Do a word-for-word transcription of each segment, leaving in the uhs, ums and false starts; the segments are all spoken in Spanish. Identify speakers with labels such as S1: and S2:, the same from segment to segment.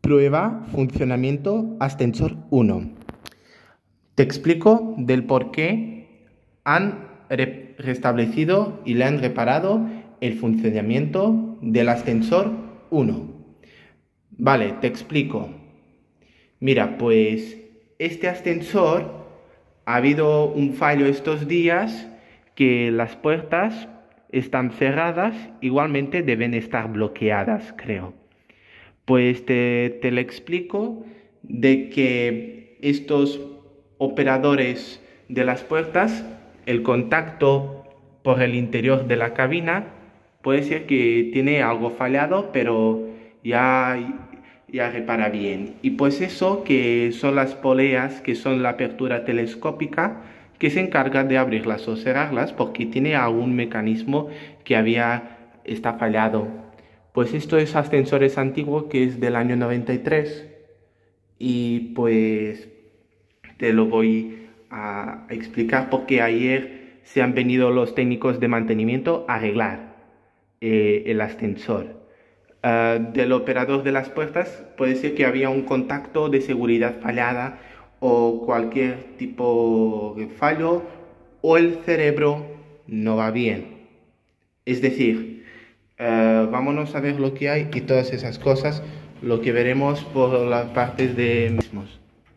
S1: Prueba funcionamiento ascensor uno. Te explico del por qué han re restablecido y le han reparado el funcionamiento del ascensor uno. Vale, te explico. Mira, pues este ascensor ha habido un fallo estos días que las puertas están cerradas, igualmente deben estar bloqueadas, creo. Pues te, te lo explico de que estos operadores de las puertas, el contacto por el interior de la cabina, puede ser que tiene algo fallado, pero ya, ya repara bien. Y pues eso que son las poleas, que son la apertura telescópica, que se encarga de abrirlas o cerrarlas porque tiene algún mecanismo que había, está fallado. Pues esto es ascensores antiguo que es del año noventa y tres y pues te lo voy a explicar porque ayer se han venido los técnicos de mantenimiento a arreglar eh, el ascensor. Uh, del operador de las puertas puede ser que había un contacto de seguridad fallada o cualquier tipo de fallo o el cerebro no va bien. Es decir, Uh, vámonos a ver lo que hay y todas esas cosas, lo que veremos por las partes de mismos.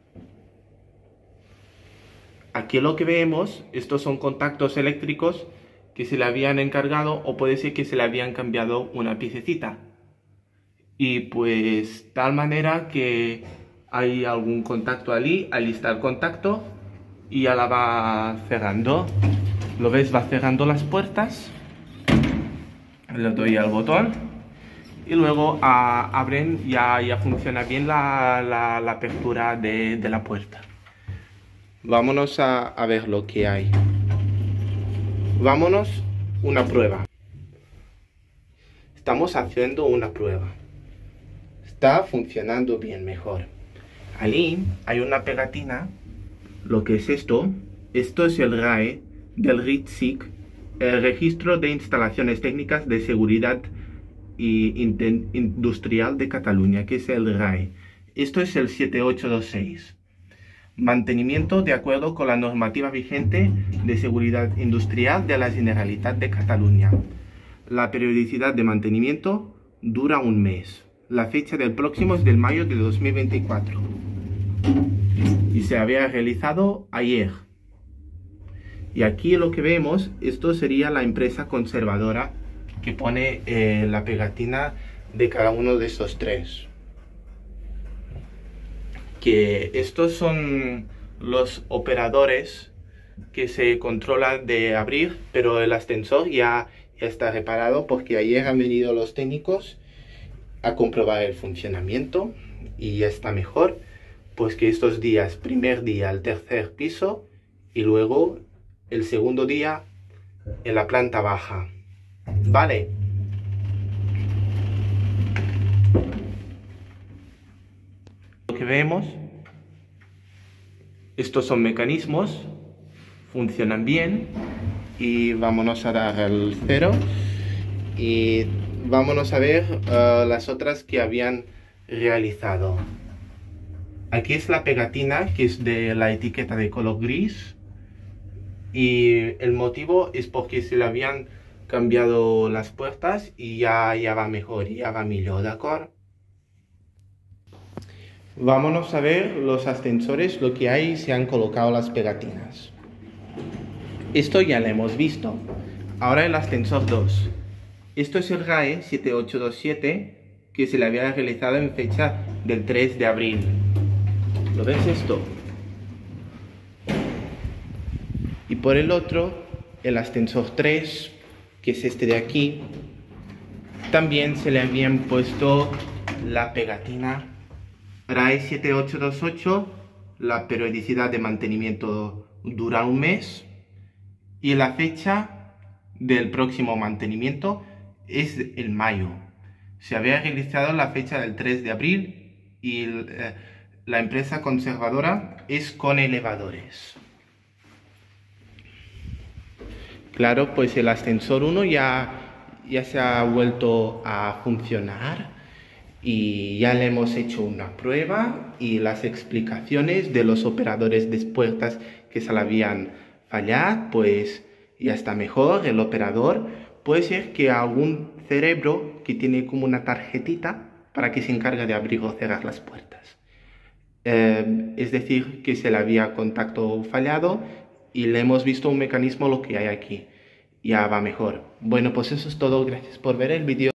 S1: Aquí lo que vemos, estos son contactos eléctricos que se le habían encargado o puede ser que se le habían cambiado una piececita. Y pues tal manera que hay algún contacto allí, allí está el contacto y ya la va cerrando. ¿Lo ves? Va cerrando las puertas. Le doy al botón y luego a, abren, ya, ya funciona bien la, la, la apertura de, de la puerta. Vámonos a, a ver lo que hay. Vámonos una prueba. Estamos haciendo una prueba. Está funcionando bien mejor. Allí hay una pegatina. Lo que es esto, esto es el R A E del R I T S I C, el Registro de Instalaciones Técnicas de Seguridad y Industrial de Cataluña, que es el R A E. Esto es el siete ocho dos seis. Mantenimiento de acuerdo con la normativa vigente de seguridad industrial de la Generalitat de Cataluña. La periodicidad de mantenimiento dura un mes. La fecha del próximo es del mayo de dos mil veinticuatro. Y se había realizado ayer. Y aquí lo que vemos, esto sería la empresa conservadora que pone eh, la pegatina de cada uno de estos tres. Que estos son los operadores que se controlan de abrir, pero el ascensor ya, ya está reparado porque ayer han venido los técnicos a comprobar el funcionamiento y ya está mejor. Pues que estos días, primer día al tercer piso y luego el segundo día en la planta baja. Vale. Lo que vemos, estos son mecanismos, funcionan bien y vámonos a dar al cero y vámonos a ver uh, las otras que habían realizado. Aquí es la pegatina que es de la etiqueta de color gris. Y el motivo es porque se le habían cambiado las puertas y ya, ya va mejor, ya va mejor, ¿de acuerdo? Vámonos a ver los ascensores, lo que hay, se han colocado las pegatinas. Esto ya lo hemos visto. Ahora el ascensor dos. Esto es el R A E siete ocho dos siete que se le había realizado en fecha del tres de abril. ¿Lo ves esto? Y por el otro, el ascensor tres, que es este de aquí, también se le habían puesto la pegatina R A E siete ocho dos ocho, la periodicidad de mantenimiento dura un mes y la fecha del próximo mantenimiento es el mayo. Se había realizado la fecha del tres de abril y eh, la empresa conservadora es Con Elevadores. Claro, pues el ascensor uno ya, ya se ha vuelto a funcionar y ya le hemos hecho una prueba y las explicaciones de los operadores de puertas que se le habían fallado, pues ya está mejor el operador. Puede ser que algún cerebro que tiene como una tarjetita para que se encargue de abrir o cerrar las puertas. Eh, es decir, que se le había contacto fallado y le hemos visto un mecanismo lo que hay aquí. Ya va mejor. Bueno, pues eso es todo. Gracias por ver el vídeo.